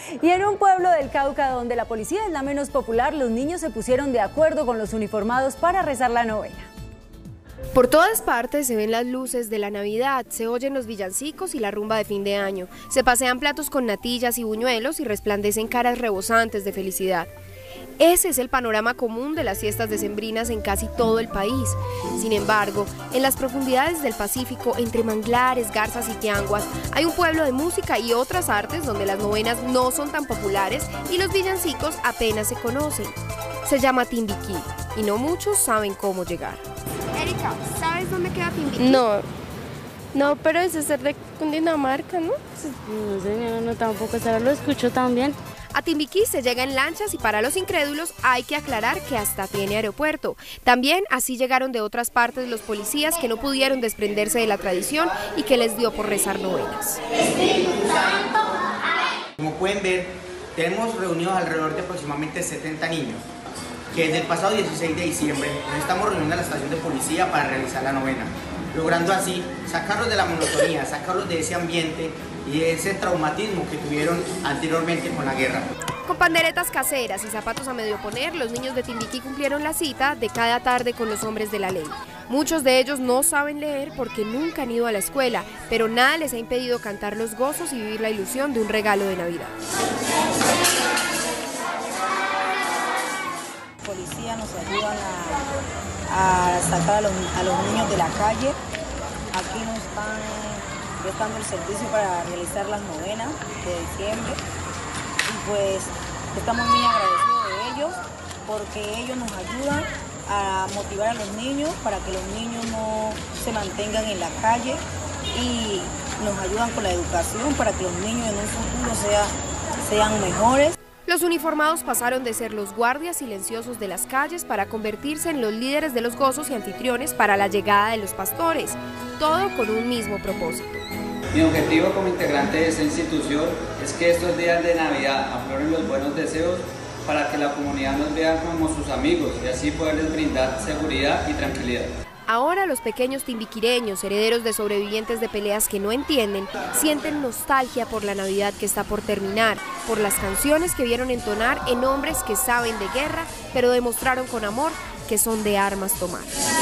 Y en un pueblo del Cauca donde la policía es la menos popular, los niños se pusieron de acuerdo con los uniformados para rezar la novena. Por todas partes se ven las luces de la Navidad, se oyen los villancicos y la rumba de fin de año. Se pasean platos con natillas y buñuelos y resplandecen caras rebosantes de felicidad. Ese es el panorama común de las fiestas decembrinas en casi todo el país. Sin embargo, en las profundidades del Pacífico, entre manglares, garzas y tianguas, hay un pueblo de música y otras artes donde las novenas no son tan populares y los villancicos apenas se conocen. Se llama Timbiquí y no muchos saben cómo llegar. Erika, ¿sabes dónde queda Timbiquí? No, pero eso es de Cundinamarca, ¿no? No sé, no tampoco, solo lo escucho también. A Timbiquí se llega en lanchas y para los incrédulos hay que aclarar que hasta tiene aeropuerto. También así llegaron de otras partes los policías que no pudieron desprenderse de la tradición y que les dio por rezar novenas. Como pueden ver, tenemos reunidos alrededor de aproximadamente 70 niños, que desde el pasado 16 de diciembre nos estamos reuniendo en la estación de policía para realizar la novena, logrando así sacarlos de la monotonía, sacarlos de ese ambiente y de ese traumatismo que tuvieron anteriormente con la guerra. Con panderetas caseras y zapatos a medio poner, los niños de Timbiquí cumplieron la cita de cada tarde con los hombres de la ley. Muchos de ellos no saben leer porque nunca han ido a la escuela, pero nada les ha impedido cantar los gozos y vivir la ilusión de un regalo de Navidad. Policía nos ayudan a sacar a los niños de la calle. Aquí nos están prestando el servicio para realizar las novenas de diciembre y pues estamos muy agradecidos de ellos porque ellos nos ayudan a motivar a los niños para que los niños no se mantengan en la calle y nos ayudan con la educación para que los niños en un futuro sean mejores. Los uniformados pasaron de ser los guardias silenciosos de las calles para convertirse en los líderes de los gozos y anfitriones para la llegada de los pastores, todo con un mismo propósito. Mi objetivo como integrante de esta institución es que estos días de Navidad afloren los buenos deseos para que la comunidad nos vea como sus amigos y así poderles brindar seguridad y tranquilidad. Ahora los pequeños timbiquireños, herederos de sobrevivientes de peleas que no entienden, sienten nostalgia por la Navidad que está por terminar, por las canciones que vieron entonar en hombres que saben de guerra, pero demostraron con amor que son de armas tomar.